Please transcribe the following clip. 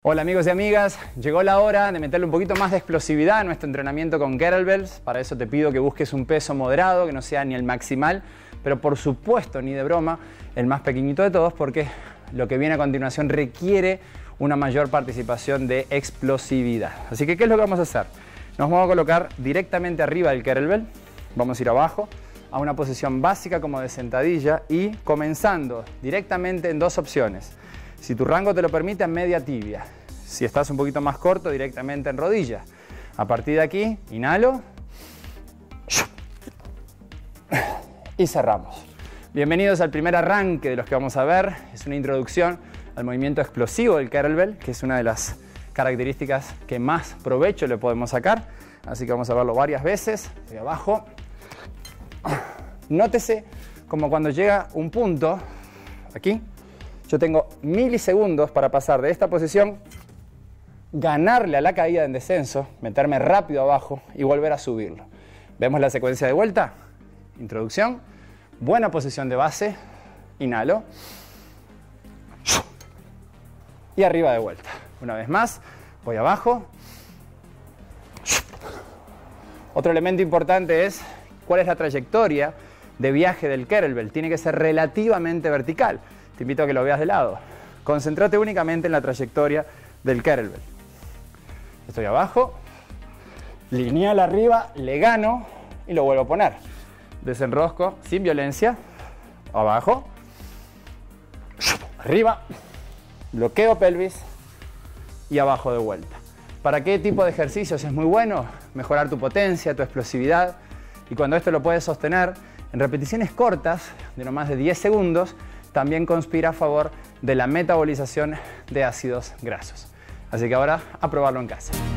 Hola amigos y amigas, llegó la hora de meterle un poquito más de explosividad a nuestro entrenamiento con kettlebells. Para eso te pido que busques un peso moderado, que no sea ni el maximal, pero por supuesto ni de broma el más pequeñito de todos, porque lo que viene a continuación requiere una mayor participación de explosividad. Así que, ¿qué es lo que vamos a hacer? Nos vamos a colocar directamente arriba del kettlebell, vamos a ir abajo a una posición básica como de sentadilla y comenzando directamente en dos opciones. Si tu rango te lo permite, en media tibia. Si estás un poquito más corto, directamente en rodilla. A partir de aquí, inhalo y cerramos. Bienvenidos al primer arranque de los que vamos a ver. Es una introducción al movimiento explosivo del kettlebell, que es una de las características que más provecho le podemos sacar. Así que vamos a verlo varias veces. De abajo. Nótese como cuando llega un punto, aquí, yo tengo milisegundos para pasar de esta posición, ganarle a la caída en descenso, meterme rápido abajo y volver a subirlo. ¿Vemos la secuencia de vuelta? Introducción, buena posición de base, inhalo y arriba de vuelta. Una vez más, voy abajo. Otro elemento importante es cuál es la trayectoria de viaje del kettlebell. Tiene que ser relativamente vertical. Te invito a que lo veas de lado. Concéntrate únicamente en la trayectoria del kettlebell. Estoy abajo, lineal arriba, le gano y lo vuelvo a poner. Desenrosco sin violencia, abajo, arriba, bloqueo pelvis y abajo de vuelta. ¿Para qué tipo de ejercicios es muy bueno? Mejorar tu potencia, tu explosividad, y cuando esto lo puedes sostener en repeticiones cortas de no más de 10 segundos, también conspira a favor de la metabolización de ácidos grasos. Así que ahora a probarlo en casa.